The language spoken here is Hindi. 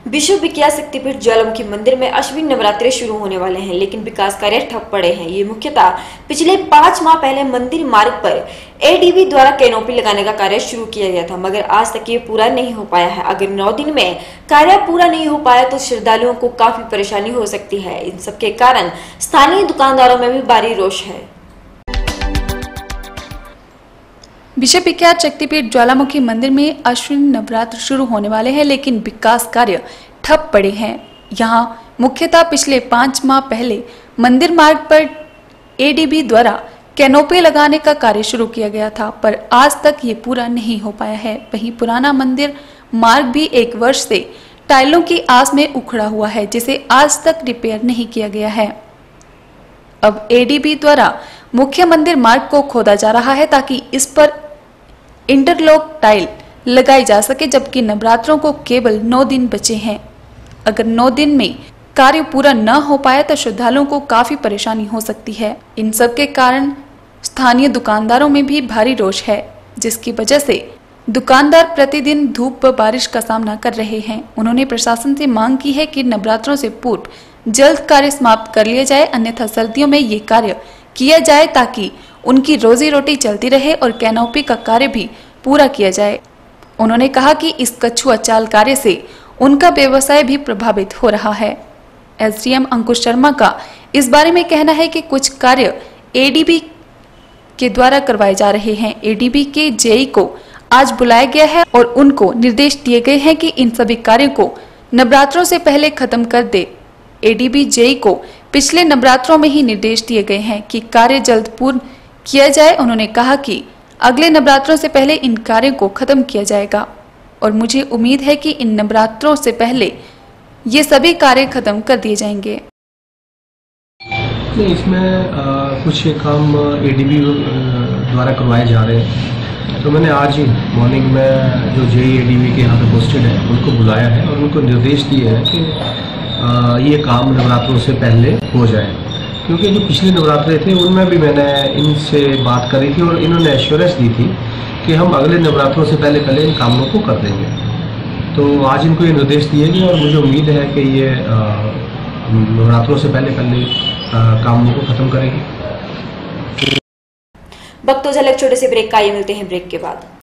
विश्व विख्यात शक्तिपीठ ज्वालामुखी मंदिर में अश्विन नवरात्रे शुरू होने वाले हैं, लेकिन विकास कार्य ठप पड़े हैं। ये मुख्यतः पिछले 5 माह पहले मंदिर मार्ग पर एडीबी द्वारा कैनोपी लगाने का कार्य शुरू किया गया था, मगर आज तक ये पूरा नहीं हो पाया है। अगर 9 दिन में कार्य पूरा नहीं हो पाया तो श्रद्धालुओं को काफी परेशानी हो सकती है। इन सबके कारण स्थानीय दुकानदारों में भी भारी रोष है। विश्व विख्यात शक्तिपीठ ज्वालामुखी मंदिर में अश्विन नवरात्र शुरू होने वाले हैं, लेकिन विकास कार्य ठप पड़े हैं। यहां मुख्यतः पिछले 5 माह पहले मंदिर मार्ग पर एडीबी द्वारा कैनोपी लगाने का कार्य शुरू किया गया था, पर आज तक ये पूरा नहीं हो पाया है। वहीं पुराना मंदिर मार्ग भी 1 वर्ष से टाइलों की आस में उखड़ा हुआ है, जिसे आज तक रिपेयर नहीं किया गया है। अब एडीबी द्वारा मुख्य मंदिर मार्ग को खोदा जा रहा है ताकि इस पर इंटरलॉक टाइल लगाई जा सके, जबकि नवरात्रों को केवल 9 दिन बचे हैं। अगर 9 दिन में कार्य पूरा न हो पाया तो श्रद्धालुओं को काफी परेशानी हो सकती है। इन सब के कारण स्थानीय दुकानदारों में भी भारी रोष है, जिसकी वजह से दुकानदार प्रतिदिन धूप व बारिश का सामना कर रहे हैं। उन्होंने प्रशासन से मांग की है कि नवरात्रों से पूर्व जल्द कार्य समाप्त कर लिया जाए, अन्यथा सर्दियों में ये कार्य किया जाए ताकि उनकी रोजी रोटी चलती रहे और कैनोपी का कार्य भी पूरा किया जाए। उन्होंने कहा कि इस कछुआ चाल कार्य से उनका व्यवसाय भी प्रभावित हो रहा है। एसडीएम अंकुश शर्मा का इस बारे में कहना है कि कुछ कार्य एडीबी के द्वारा करवाए जा रहे हैं। एडीबी के जेई को आज बुलाया गया है और उनको निर्देश दिए गए हैं कि इन सभी कार्यों को नवरात्रों से पहले खत्म कर दे। एडीबी जेई को पिछले नवरात्रों में ही निर्देश दिए गए हैं कि कार्य जल्द पूर्ण किया जाए। उन्होंने कहा कि अगले नवरात्रों से पहले इन कार्यों को खत्म किया जाएगा और मुझे उम्मीद है कि इन नवरात्रों से पहले ये सभी कार्य खत्म कर दिए जाएंगे। इसमें कुछ काम एडीबी द्वारा करवाए जा रहे हैं, तो मैंने आज ही मॉर्निंग में जो जेई एडीबी के यहाँ पे पोस्टेड है उनको बुलाया है और उनको निर्देश दिए हैं कि ये काम नवरात्रों से पहले हो जाए, क्योंकि जो पिछले नवरात्रे थे उनमें भी मैंने इनसे बात करी थी और इन्होंने एश्योरेंस दी थी कि हम अगले नवरात्रों से पहले इन कामों को कर देंगे। तो आज इनको ये निर्देश दिए गए और मुझे उम्मीद है कि ये नवरात्रों से पहले कामों को खत्म करेंगे। वक्त तो झलक छोटे से ब्रेक का, ये मिलते हैं ब्रेक के बाद।